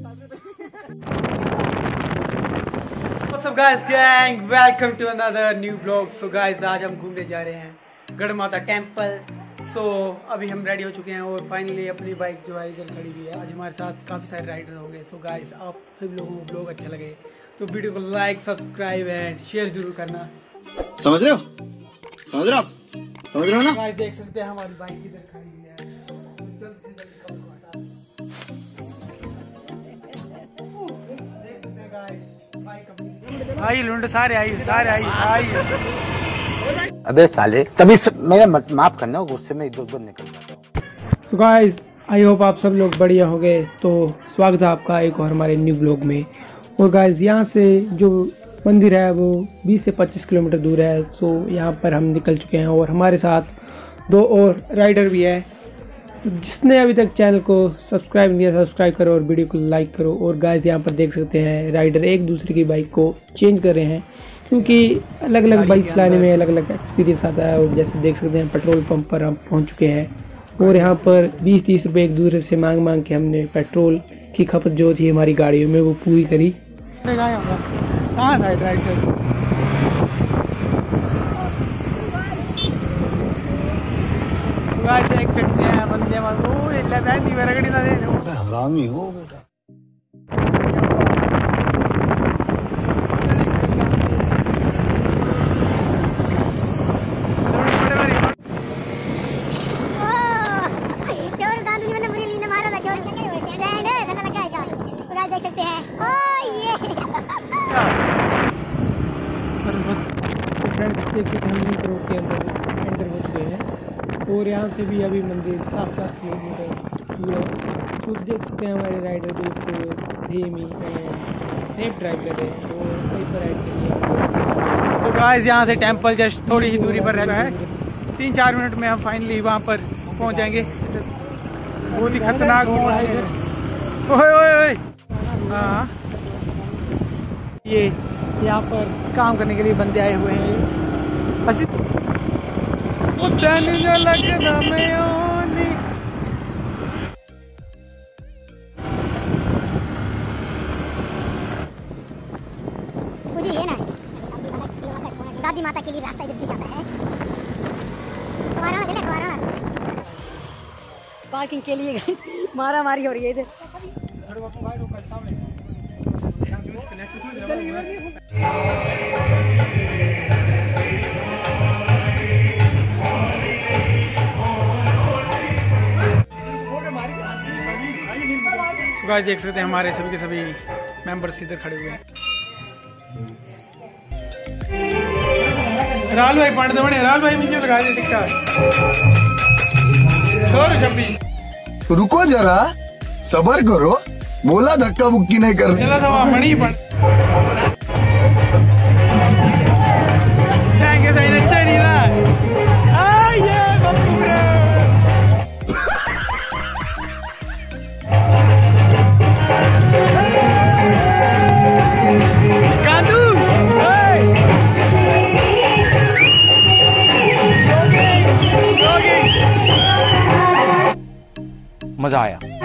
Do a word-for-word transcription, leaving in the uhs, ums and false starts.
What's up guys, gang? Welcome to another new vlog. So guys, आज हम घूमने जा रहे हैं गढ़ माता टेम्पल. सो so, अभी हम रेडी हो चुके हैं और फाइनली अपनी बाइक जो है इधर खड़ी हुई है. आज हमारे साथ काफ़ी सारे राइडर हो गए. सो गाइस, आप सभी लोगों को ब्लॉग अच्छा लगे तो वीडियो को लाइक, सब्सक्राइब एंड शेयर जरूर करना. समझ रहे हो समझ रहे हो आप समझ रहे हो ना गाइस? देख सकते हैं हमारी बाइक इधर खड़ी हुई है. जल्द से जल्द कम हटा. देख सकते हैं गाइस, बाइक अपनी आई लुंड सारे आई सारे आई आई. अबे साले कभी मेरा माफ करना, गुस्से में इधर उधर निकल जाता हूँ. सो गाइस, आई होप आप सब लोग बढ़िया हो गए. तो स्वागत है आपका एक और हमारे न्यू ब्लॉग में. और गाइस, यहाँ से जो मंदिर है वो बीस से पच्चीस किलोमीटर दूर है. सो यहाँ पर हम निकल चुके हैं और हमारे साथ दो और राइडर भी है. तो जिसने अभी तक चैनल को सब्सक्राइब नहीं किया, सब्सक्राइब करो और वीडियो को लाइक करो. और गाइस, यहाँ पर देख सकते हैं राइडर एक दूसरे की बाइक को चेंज कर रहे हैं क्योंकि अलग अलग बाइक चलाने में अलग अलग एक्सपीरियंस आता है. और जैसे देख सकते हैं पेट्रोल पंप पर हम पहुंच चुके हैं और यहाँ पर बीस तीस रुपए एक दूसरे से मांग मांग के हमने पेट्रोल की खपत जो थी हमारी गाड़ियों में वो पूरी करी. कहाँ साइड राइट साइड देख सकते हैं बंदे हरामी हो बेटा. देख सकते हैं. ओ ये फ्रेंड्स, देख सकते हैं हम लिंक रोड के अंदर एंटर हो चुके हैं और यहाँ से भी अभी मंदिर सात सात किलोमीटर दूर है. तो देख सकते हैं हमारे राइडर बिल्कुल धीमी सेफ ड्राइव कर रहे हैं और कहीं पर राइड के लिए. तो गाइस, यहाँ से टेंपल जस्ट थोड़ी ही दूरी पर रहता है. तीन चार मिनट में हम फाइनली वहाँ पर पहुँच जाएंगे. बहुत ही खतरनाक मोड़ है इधर. ओए ओए ओए. हाँ, ये यहाँ पर काम करने के लिए बंदे आए हुए हैं. मुझे ये ना दादी माता के लिए रास्ता इधर से जाता है. पार्किंग के लिए मारा मारी हो रही है इधर. गाइस, देख सकते हैं हमारे सभी के सभी मेंबर्स इधर खड़े हुए हैं. राल भाई पंड दे राल भाई मुझे लगा दे टिक्का छोड़ छब्बी. रुको जरा सबर करो, बोला धक्का बुक्की नहीं कर. चला था मणि पण थैंक यू सही अच्छा नहीं ना. आये बपुरे कादू. मजा आया.